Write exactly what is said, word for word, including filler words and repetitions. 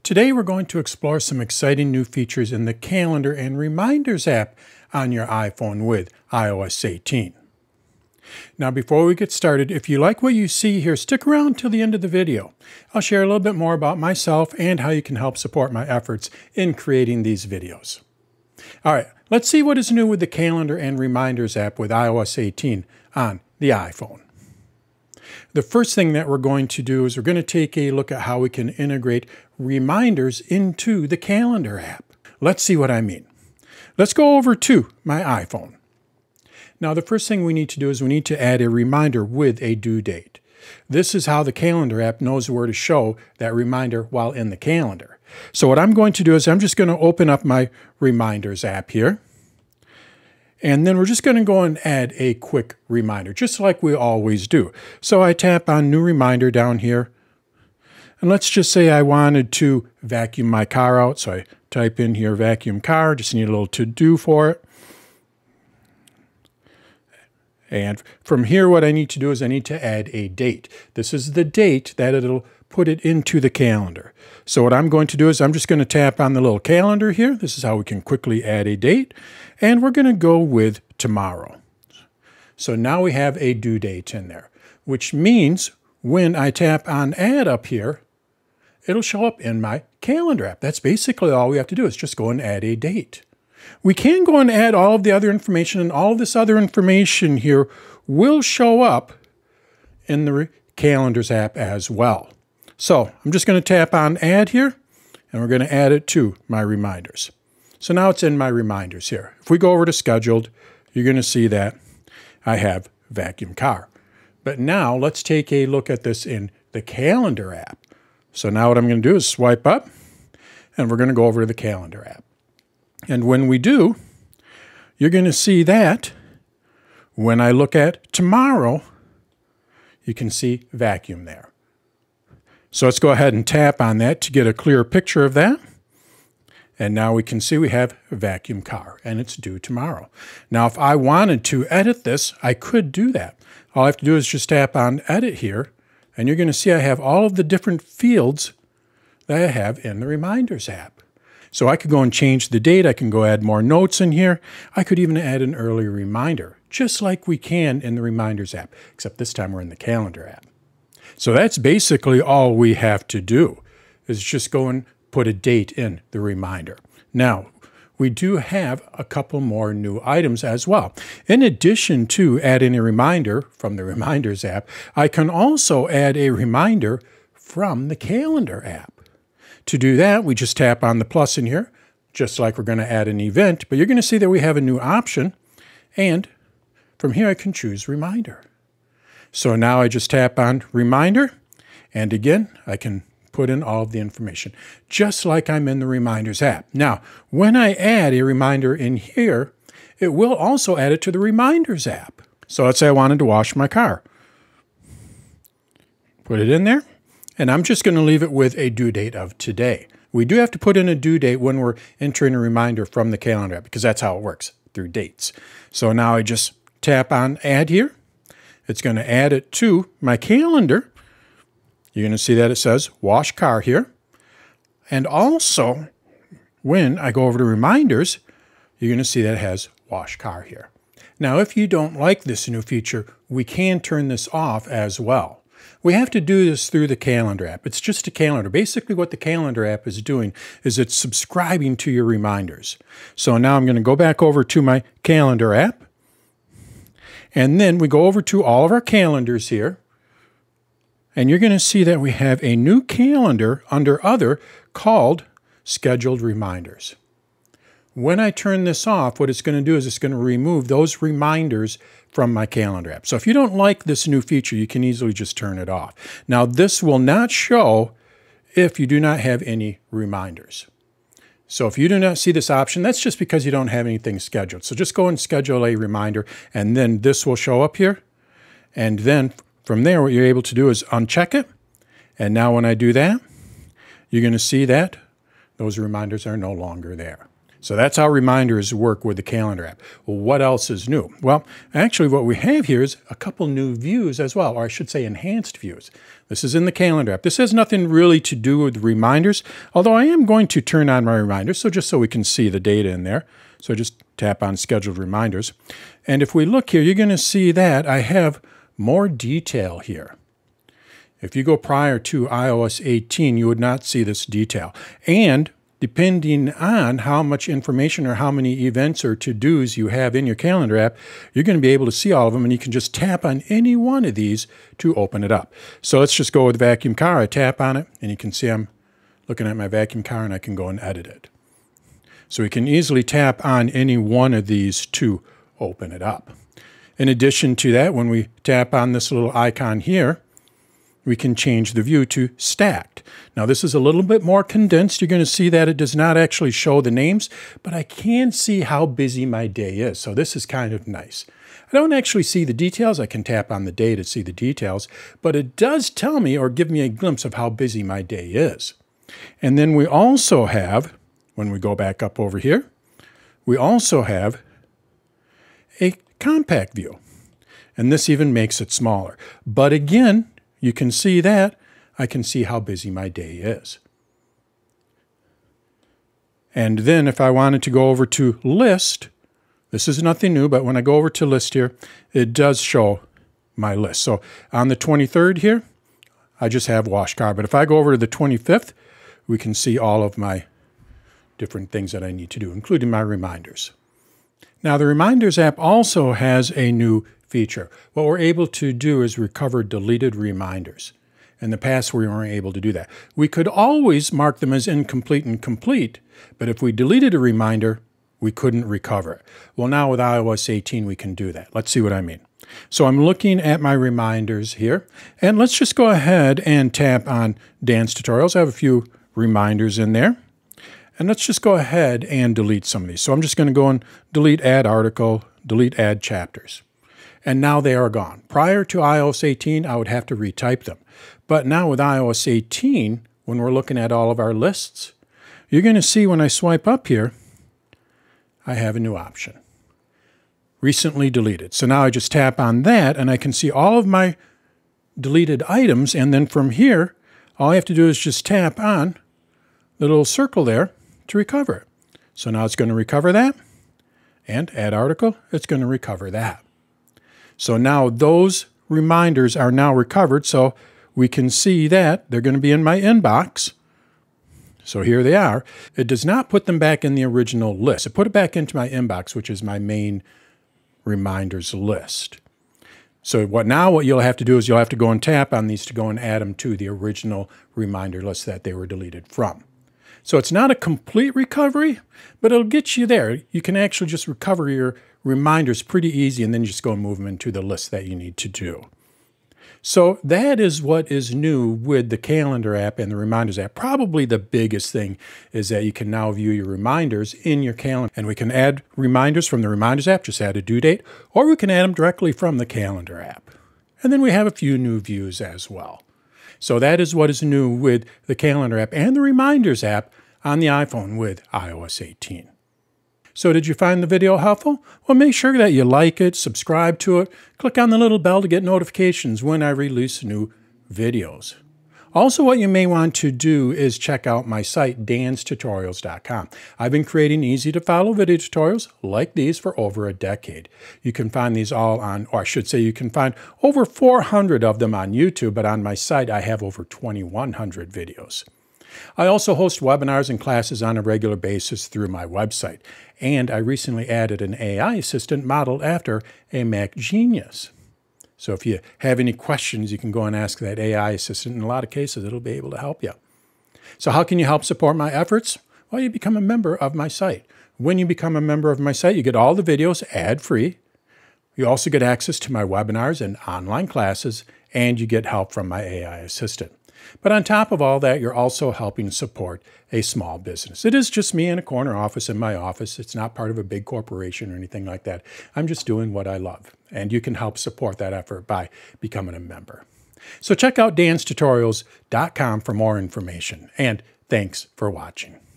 Today we're going to explore some exciting new features in the Calendar and Reminders app on your iPhone with i O S eighteen. Now before we get started, if you like what you see here, stick around till the end of the video. I'll share a little bit more about myself and how you can help support my efforts in creating these videos. Alright, let's see what is new with the Calendar and Reminders app with i O S eighteen on the iPhone. The first thing that we're going to do is we're going to take a look at how we can integrate reminders into the Calendar app. Let's see what I mean. Let's go over to my iPhone. Now the first thing we need to do is we need to add a reminder with a due date. This is how the Calendar app knows where to show that reminder while in the calendar. So what I'm going to do is I'm just going to open up my Reminders app here. And then we're just going to go and add a quick reminder, just like we always do. So I tap on New Reminder down here. And let's just say I wanted to vacuum my car out. So I type in here, vacuum car, just need a little to-do for it. And from here, what I need to do is I need to add a date. This is the date that it'll put it into the calendar. So what I'm going to do is I'm just going to tap on the little calendar here. This is how we can quickly add a date. And we're going to go with tomorrow. So now we have a due date in there, which means when I tap on add up here, it'll show up in my calendar app. That's basically all we have to do is just go and add a date. We can go and add all of the other information, and all of this other information here will show up in the Calendars app as well. So I'm just going to tap on add here, and we're going to add it to my reminders. So now it's in my reminders here. If we go over to scheduled, you're going to see that I have vacuum car. But now let's take a look at this in the Calendar app. So now what I'm going to do is swipe up, and we're going to go over to the Calendar app. And when we do, you're going to see that when I look at tomorrow, you can see vacuum there. So let's go ahead and tap on that to get a clear picture of that. And now we can see we have a vacuum car, and it's due tomorrow. Now, if I wanted to edit this, I could do that. All I have to do is just tap on edit here, and you're going to see I have all of the different fields that I have in the Reminders app. So I could go and change the date. I can go add more notes in here. I could even add an earlier reminder, just like we can in the Reminders app, except this time we're in the Calendar app. So that's basically all we have to do, is just go and put a date in the reminder. Now, we do have a couple more new items as well. In addition to adding a reminder from the Reminders app, I can also add a reminder from the Calendar app. To do that, we just tap on the plus in here, just like we're going to add an event, but you're going to see that we have a new option, and from here I can choose reminder. So now I just tap on reminder, and again, I can put in all of the information, just like I'm in the Reminders app. Now, when I add a reminder in here, it will also add it to the Reminders app. So let's say I wanted to wash my car. Put it in there. And I'm just going to leave it with a due date of today. We do have to put in a due date when we're entering a reminder from the Calendar app, because that's how it works, through dates. So now I just tap on add here. It's going to add it to my calendar. You're going to see that it says wash car here. And also, when I go over to reminders, you're going to see that it has wash car here. Now, if you don't like this new feature, we can turn this off as well. We have to do this through the Calendar app. It's just a calendar. Basically, what the Calendar app is doing is it's subscribing to your reminders. So now I'm going to go back over to my Calendar app. And then we go over to all of our calendars here. And you're going to see that we have a new calendar under Other called Scheduled Reminders. When I turn this off, what it's going to do is it's going to remove those reminders from my Calendar app. So if you don't like this new feature, you can easily just turn it off. Now, this will not show if you do not have any reminders. So if you do not see this option, that's just because you don't have anything scheduled. So just go and schedule a reminder, and then this will show up here. And then from there, what you're able to do is uncheck it. And now when I do that, you're going to see that those reminders are no longer there. So that's how reminders work with the calendar app. Well, what else is new? Well, actually what we have here is a couple new views as well, or I should say enhanced views. This is in the calendar app. This has nothing really to do with reminders, although I am going to turn on my reminders, so just so we can see the data in there. So just tap on scheduled reminders. And if we look here, you're going to see that I have more detail here. If you go prior to i O S eighteen, you would not see this detail. And depending on how much information or how many events or to-dos you have in your calendar app, you're going to be able to see all of them, and you can just tap on any one of these to open it up. So let's just go with vacuum car. I tap on it, and you can see I'm looking at my vacuum car, and I can go and edit it. So we can easily tap on any one of these to open it up. In addition to that, when we tap on this little icon here, we can change the view to stacked. Now this is a little bit more condensed. You're going to see that it does not actually show the names, but I can see how busy my day is. So this is kind of nice. I don't actually see the details. I can tap on the day to see the details, but it does tell me or give me a glimpse of how busy my day is. And then we also have, when we go back up over here, we also have a compact view. And this even makes it smaller. But again, you can see that I can see how busy my day is. And then if I wanted to go over to list, this is nothing new, but when I go over to list here, it does show my list. So on the twenty-third here, I just have wash car. But if I go over to the twenty-fifth, we can see all of my different things that I need to do, including my reminders. Now the Reminders app also has a new feature. What we're able to do is recover deleted reminders. In the past, we weren't able to do that. We could always mark them as incomplete and complete, but if we deleted a reminder, we couldn't recover it. Well, now with i O S eighteen, we can do that. Let's see what I mean. So I'm looking at my reminders here, and let's just go ahead and tap on Dance Tutorials. I have a few reminders in there. And let's just go ahead and delete some of these. So I'm just going to go and delete add article, delete add chapters. And now they are gone. Prior to i O S eighteen, I would have to retype them. But now with i O S eighteen, when we're looking at all of our lists, you're going to see when I swipe up here, I have a new option. Recently deleted. So now I just tap on that, and I can see all of my deleted items. And then from here, all I have to do is just tap on the little circle there to recover it. So now it's going to recover that. And add article, it's going to recover that. So now those reminders are now recovered, so we can see that they're going to be in my inbox. So here they are. It does not put them back in the original list. It put it back into my inbox, which is my main reminders list. So what now what you'll have to do is you'll have to go and tap on these to go and add them to the original reminder list that they were deleted from. So it's not a complete recovery, but it'll get you there. You can actually just recover your reminders pretty easy, and then you just go and move them into the list that you need to do. So that is what is new with the Calendar app and the Reminders app. Probably the biggest thing is that you can now view your reminders in your calendar. And we can add reminders from the Reminders app, just add a due date, or we can add them directly from the Calendar app. And then we have a few new views as well. So that is what is new with the Calendar app and the Reminders app on the iPhone with i O S eighteen. So did you find the video helpful? Well, make sure that you like it, subscribe to it, click on the little bell to get notifications when I release new videos. Also, what you may want to do is check out my site, dans tutorials dot com. I've been creating easy-to-follow video tutorials like these for over a decade. You can find these all on, or I should say you can find over four hundred of them on YouTube, but on my site I have over twenty-one hundred videos. I also host webinars and classes on a regular basis through my website, and I recently added an A I assistant modeled after a Mac Genius. So if you have any questions, you can go and ask that A I assistant. In a lot of cases, it'll be able to help you. So how can you help support my efforts? Well, you become a member of my site. When you become a member of my site, you get all the videos ad-free. You also get access to my webinars and online classes, and you get help from my A I assistant. But on top of all that, you're also helping support a small business. It is just me in a corner office in my office. It's not part of a big corporation or anything like that. I'm just doing what I love. And you can help support that effort by becoming a member. So check out dans tutorials dot com for more information. And thanks for watching.